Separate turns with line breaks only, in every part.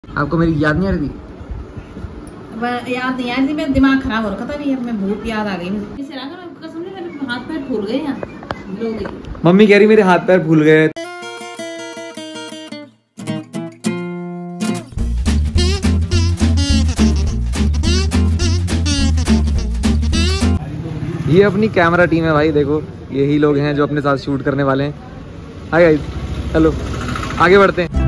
आपको मेरी याद नहीं आ रही थी?
याद नहीं आ रही, मेरा दिमाग खराब हो रखा था। मैं भूत याद आ गई मुझे। कसम से मेरे हाथ पैर फूल गए यहाँ।
मम्मी कह रही मेरे हाथ पैर फूल गए। ये अपनी कैमरा टीम है भाई, देखो यही लोग हैं जो अपने साथ शूट करने वाले हैं। हाय गाइस, हेलो, आगे बढ़ते हैं।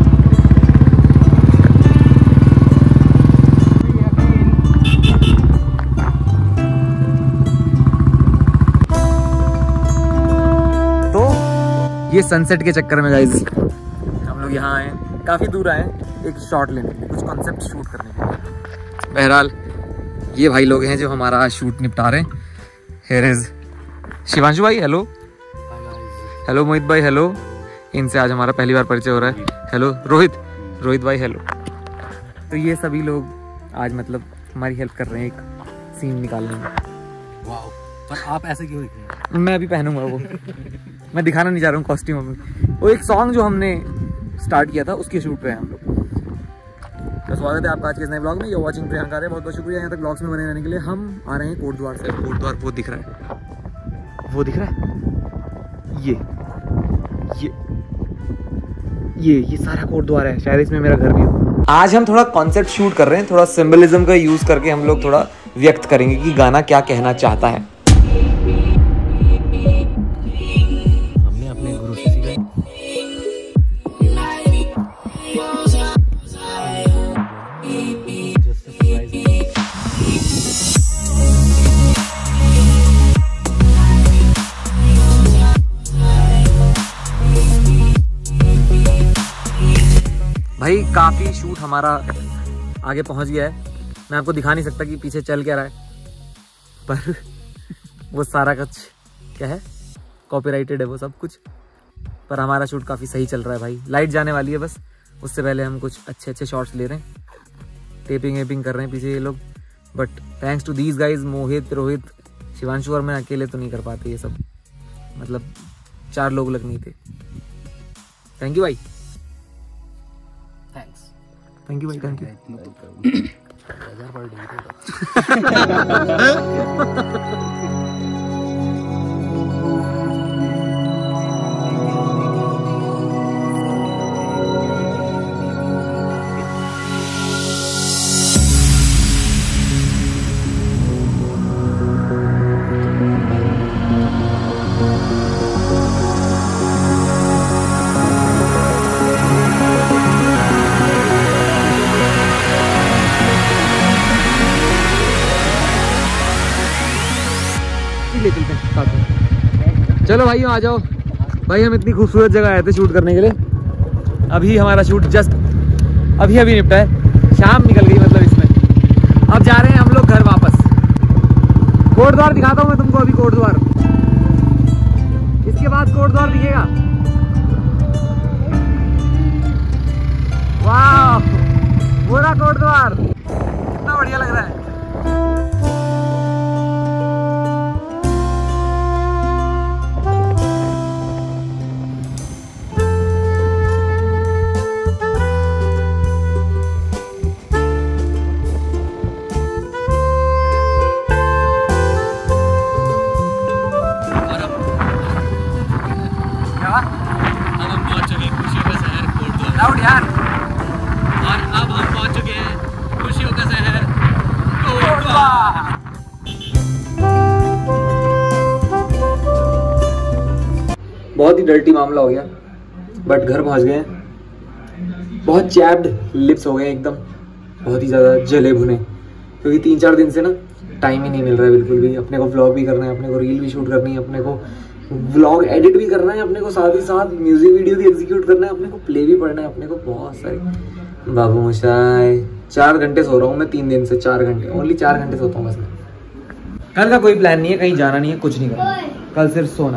तो ये सनसेट के चक्कर में गाइस हम लोग यहाँ आए, काफी दूर आए एक शॉट लेने के लिए, कुछ कॉन्सेप्ट शूट करने के लिए। बहरहाल ये भाई लोग हैं जो हमारा शूट निपटा रहे हैं। Here is शिवांशु भाई, हेलो। हेलो मोहित भाई, हेलो। इनसे आज हमारा पहली बार परिचय हो रहा है। हेलो रोहित भाई, हेलो। तो ये सभी लोग आज मतलब हमारी हेल्प कर रहे हैं एक सीन निकालने में।
वाओ, पर आप ऐसे क्यों दिख रहे हैं?
मैं अभी पहनूंगा वो मैं दिखाना नहीं चाह रहा हूँ कॉस्ट्यूम अपनी। वो एक सॉन्ग जो हमने स्टार्ट किया था उसके शूट पे हैं हम लोग। तो स्वागत है आपका आज के इस नए ब्लॉग में। ये वाचिंग प्रियंक आर्य, बहुत बहुत शुक्रिया यहाँ तक ब्लॉग्स में बने रहने के लिए। हम आ रहे हैं कोटद्वार से। कोटद्वार वो दिख रहा है, वो दिख रहा है, ये सारा कोटद्वार है। शायद इसमें मेरा घर भी हो। आज हम थोड़ा कॉन्सेप्ट शूट कर रहे हैं, थोड़ा सिंबलिज्म का यूज करके हम लोग थोड़ा व्यक्त करेंगे कि गाना क्या कहना चाहता है।
हमने अपने गुरु से सीखा।
भाई काफी शूट हमारा आगे पहुंच गया है। मैं आपको दिखा नहीं सकता कि पीछे चल क्या रहा है, पर वो सारा कुछ क्या है, कॉपीराइटेड है वो सब कुछ। पर हमारा शूट काफी सही चल रहा है भाई। लाइट जाने वाली है बस, उससे पहले हम कुछ अच्छे शॉट्स ले रहे हैं। टेपिंग वेपिंग कर रहे हैं पीछे ये लोग। But thanks to these guys, Mohit, Rohit, Shivanshu और मैं अकेले तो नहीं कर पाते ये सब। मतलब 4 लोग लग नहीं थे। थैंक यू भाई, थैंक यू भाई, थैंक यू। चलो भाइयों आ जाओ भाई। हम इतनी खूबसूरत जगह आए थे शूट करने के लिए। अभी हमारा शूट जस्ट अभी निपटा है। शाम निकल गई मतलब इसमें। अब जा रहे हैं हम लोग घर वापस। कोटद्वार दिखाता हूँ मैं तुमको अभी। कोटद्वार, इसके बाद कोटद्वार दिखेगा। वाह, पूरा कोटद्वार कितना बढ़िया लग रहा है। यार,
और अब हम पहुंच चुके हैं खुशियों का शहर कोटद्वार।
बहुत ही डर्टी मामला हो गया, बट घर पहुंच गए हैं। बहुत चैप्ड लिप्स हो गए एकदम, बहुत ही ज़्यादा जले भुने, क्योंकि 3-4 दिन से ना टाइम ही नहीं मिल रहा है बिल्कुल भी। अपने को व्लॉग भी करना है, अपने को रील भी शूट करनी है, अपने को व्लॉग एडिट भी करना है, अपने को साथ ही साथ म्यूजिक वीडियो भी एग्जीक्यूट करना है, अपने को प्ले भी पढ़ना है, अपने को बहुत सारी। बाबू मशाई 4 घंटे सो रहा हूँ मैं 3 दिन से। 4 घंटे, ओनली 4 घंटे सोता हूँ बस मैं। कल का कोई प्लान नहीं है, कहीं जाना नहीं है, कुछ नहीं करना, कल सिर्फ सोना।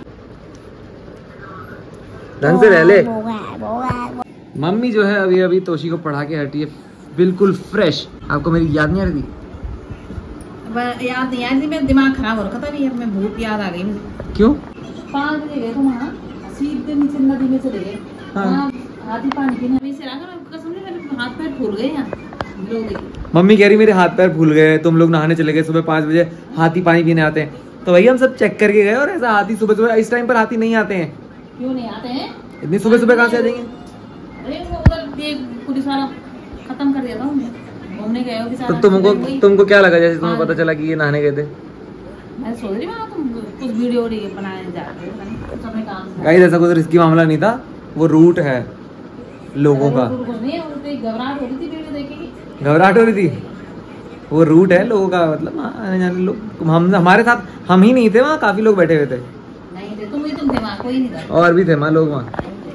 ढंग से रह ले। मम्मी जो है अभी तोशी को पढ़ा के हटी है बिल्कुल फ्रेश। आपको मेरी याद नहीं आ रही थी?
याद नहीं आ रही, मेरा दिमाग खराब हो रखा था। मैं भूत याद आ गई मुझे। क्यों? 5 बजे गए तुम वहाँ, सीधे नीचे नदी में चले गए। हाथी पानी पीने। कसम से मेरे हाथ पैर फूल गए यहाँ, लोग देखिए।
मम्मी कह रही मेरे हाथ पैर फूल गए, तुम लोग नहाने चले गए सुबह 5 बजे, हाथी पानी पीने आते हैं। तो भैया हम सब चेक करके गए, और ऐसा हाथी सुबह सुबह इस टाइम पर हाथी नहीं आते हैं।
क्यों नहीं आते हैं?
इतनी सुबह सुबह कहाँ से आ जाएंगे?
अरे वो उधर ये पुलिस वाला खत्म कर दिया था उन्हें, घूमने गए हो कि
तो तुमको क्या लगा जैसे तुम्हें पता चला कि ये नहाने गए थे?
मैं सोच रही हूँ तुम कुछ वीडियो बनाए जा रहे हो, कुछ अपने काम से।
गाइस ऐसा कोई रिस्की मामला नहीं था, वो रूट है लोगों का।
घबराहट हो रही थी वीडियो देखेगी,
घबराहट हो रही थी, वो रूट है लोगों का, मतलब आने जाने लोग। हम हमारे साथ हम ही नहीं थे वहाँ, काफी लोग बैठे हुए थे।
नहीं थे तुम थे वहाँ, कोई नहीं था।
और भी थे वहाँ लोग वहाँ।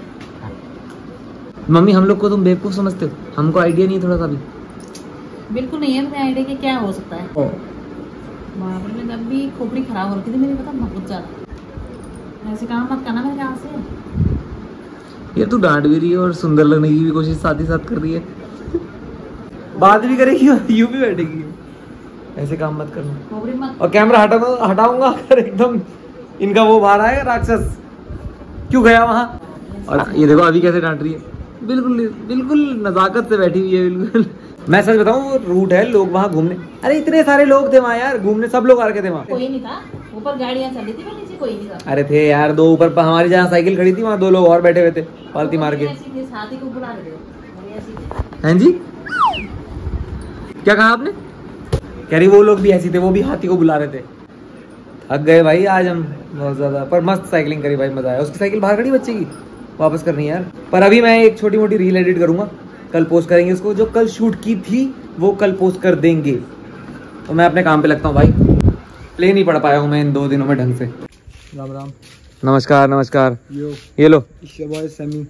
मम्मी हम लोग को तुम बेवकूफ समझते हो, हमको आइडिया नहीं है थोड़ा सा भी?
बिल्कुल नहीं है मुझे आइडिया कि क्या हो सकता है। बाप रे, जब भी खोपड़ी खराब हो रही थी मेरी, पता बहुत ज्यादा। ऐसे काम मत करना मेरे यहाँ से।
ये तू डांट भी रही है और सुंदर लगने की भी कोशिश साथ ही साथ कर रही है, बात भी करेगी और यूं भी बैठेगी। ऐसे काम मत करना।
खोपड़ी मत।
और कैमरा हटाऊंगा अगर एकदम इनका वो बाहर आएगा राक्षस, क्यों गया वहाँ। और ये देखो अभी कैसे डांट रही है, बिल्कुल बिल्कुल नजाकत से बैठी हुई है बिल्कुल। मैं सच बताऊं, वो रूट है लोग वहाँ घूमने। अरे इतने सारे लोग थे वहाँ यार घूमने, सब लोग आ रखे थे वहाँ।
कोई नहीं था ऊपर, गाड़ियाँ चल रही थी, नीचे कोई नहीं था।
अरे थे यार दो ऊपर, हमारी जहाँ साइकिल खड़ी थी वहाँ 2 लोग और बैठे हुए थे पालती मार के।
साथी को बुला रहे थे।
हैं जी, क्या कहा आपने? कह रही वो लोग भी ऐसी थे, वो भी हाथी को बुला रहे थे। थक गए भाई आज हम बहुत ज्यादा, पर मस्त साइकिलिंग करी भाई, मजा आया। उसकी साइकिल बाहर खड़ी बच्चे की, वापस करनी है यार। पर अभी मैं एक छोटी मोटी रील एडिट करूंगा, कल पोस्ट करेंगे उसको। जो कल शूट की थी वो कल पोस्ट कर देंगे। तो मैं अपने काम पे लगता हूँ भाई, प्ले नहीं पढ़ पाया हूँ मैं इन 2 दिनों में ढंग से।
राम राम।
नमस्कार नमस्कार। ये लो,
समी।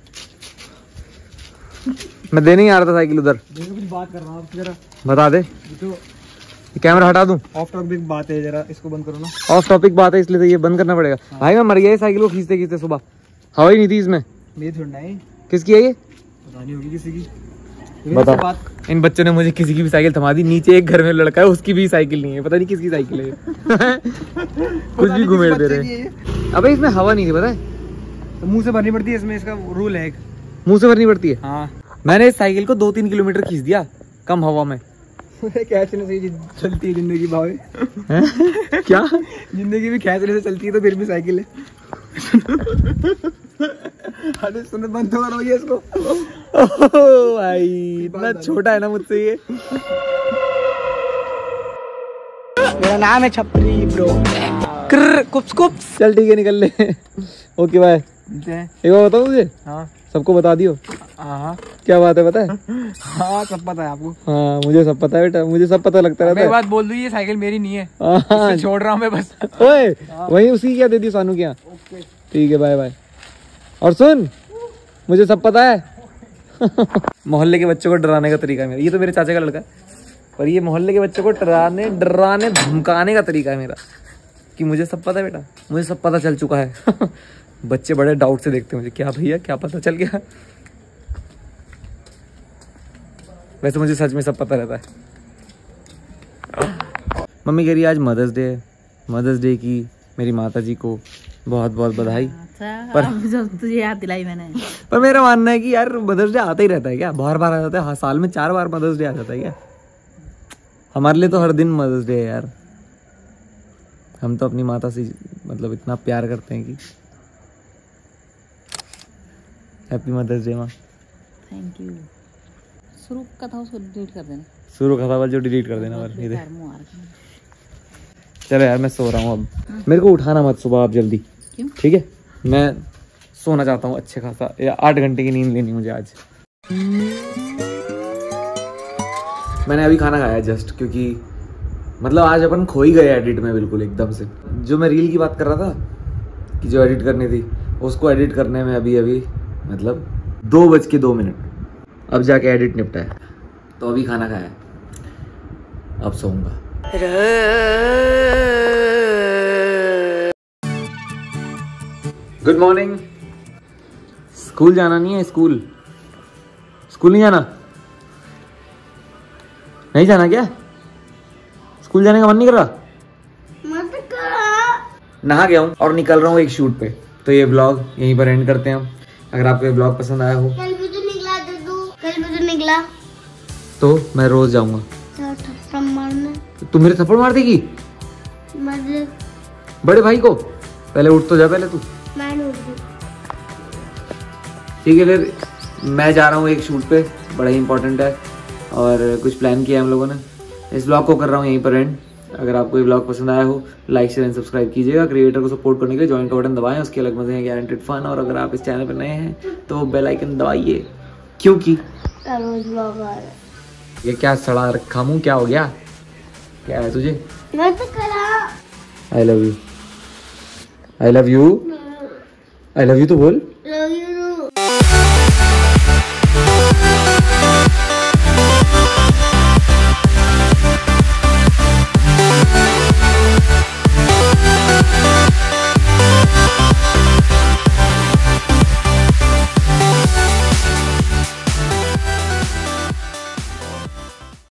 मैं देने ही आ रहा था साइकिल उधर।
कुछ बात कर रहा हूँ जरा,
बता दे।
तो
कैमरा हटा दूं?
ऑफ टॉपिक बात है, जरा इसको बंद करो ना।
ऑफ टॉपिक बात है इसलिए तो ये बंद करना पड़ेगा। भाई मैं मर गया साइकिल को खींचते खींचते, सुबह हवा ही नहीं थी इसमें।
मेरी थोड़ी नहीं,
किसकी है ये?
पता नहीं होगी किसी की।
बता। इन बच्चों ने मुझे किसी की भी साइकिल थमा दी। नीचे एक घर में लड़का है, उसकी भी साइकिल नहीं है, पता नहीं किसकी साइकिल है। कुछ भी घुमेड़ दे रहे। अबे इसमें हवा नहीं थी, पता है?
तो मुंह से भरनी पड़ती है, इसमें इसका रूल है एक।
मुंह से भरनी पड़ती है?
हाँ।
मैंने इस साइकिल को 2-3 किलोमीटर खींच दिया कम हवा में।
खींचने से चलती है जिंदगी भाई।
क्या
जिंदगी भी खींचने से चलती है, तो फिर भी साइकिल है। अरे सुनो, बंद तो करो ये इसको।
ओह भाई इतना छोटा है ना मुझसे ये।
मेरा नाम है छपरी ब्रो।
कुप्स कुप्स। चल ठीक है निकल ले। Okay bye. एक बार बताओ मुझे।
हाँ
सबको बता दियो।
हाँ
क्या बात है पता है?
हाँ सब पता है आपको।
हाँ मुझे सब पता है बेटा, मुझे सब पता लगता रहता है।
मैं बात बोल दूं, ये साइकिल मेरी नहीं है।
हाँ
छोड़ रहा हूँ मैं बस।
ओए वही उसी क्या दे दी सानू क्या? ठीक है बाय बाय। और सुन, मुझे सब पता है। मोहल्ले के बच्चों को डराने का तरीका है मेरा। ये तो मेरे चाचा का लड़का है, पर ये मोहल्ले के बच्चों को डराने धमकाने का तरीका है मेरा, कि मुझे सब पता है बेटा, मुझे सब पता चल चुका है। बच्चे बड़े डाउट से देखते हैं मुझे, क्या भैया क्या पता चल गया? वैसे मुझे सच में सब पता रहता है। मम्मी कह रही है आज मदर्स डे है, मदर्स डे की मेरी माता जी को बहुत बहुत बधाई।
पर तुझे याद दिलाई मैंने।
पर मेरा मानना है कि यार मदर्स डे आता ही रहता है क्या? बार बार आ जाता है? हाँ, साल में 4 बार मदर्स डे आ जाता है क्या? हमारे लिए तो हर दिन मदर्स डे है यार। हम तो अपनी माता से मतलब इतना प्यार करते हैं कि हैप्पी मदर्स डे माँ।
Thank you. शुरू का था उसको डिलीट कर देना।
शुरू का था जो डिलीट कर देना। चलो यार मैं सो रहा हूँ अब। मेरे को उठाना मत सुबह आप जल्दी, ठीक है? मैं सोना चाहता हूँ अच्छे खासा, 8 घंटे की नींद लेनी मुझे आज। मैंने अभी खाना खाया जस्ट, क्योंकि मतलब आज अपन खो ही गए एडिट में बिल्कुल एकदम से। जो मैं रील की बात कर रहा था कि जो एडिट करनी थी, उसको एडिट करने में अभी मतलब 2:02 अब जाके एडिट निपटा है। तो अभी खाना खाया है, अब सोऊंगा। Good morning. स्कूल जाना नहीं है? स्कूल नहीं जाना? नहीं जाना क्या? स्कूल जाने का मन नहीं कर रहा? नहा गया हूँ और निकल रहा हूँ एक शूट पे। तो ये व्लॉग यहीं पर एंड करते हैं हम। अगर आपको ये व्लॉग पसंद आया हो,
कल भी तो निकला
तो मैं रोज जाऊंगा।
थप्पड़ मारने।
तू मेरे थप्पड़ मार देगी? बड़े भाई को? पहले उठ तो जा पहले तू। ठीक है फिर मैं जा रहा हूँ एक शूट पे, बड़ा ही इंपॉर्टेंट है और कुछ प्लान किया है हम लोगों ने। इस ब्लॉग को कर रहा हूँ यहीं पर एंड। अगर आपको ये ब्लॉग पसंद आया हो लाइक शेयर एंड सब्सक्राइब कीजिएगा। क्रिएटर को सपोर्ट करने के लिए ज्वाइन का बटन दबाएं, उसके अलग मजे हैं, गारंटेड फन। और अगर आप इस चैनल पर नए हैं तो बेल आइकन दबाइए, क्योंकि
रोज ब्लॉग आ रहा है।
ये क्या सड़ा रखा मुँह, क्या हो गया? क्या है तुझे? I love you, I love you, I love you तो बोल।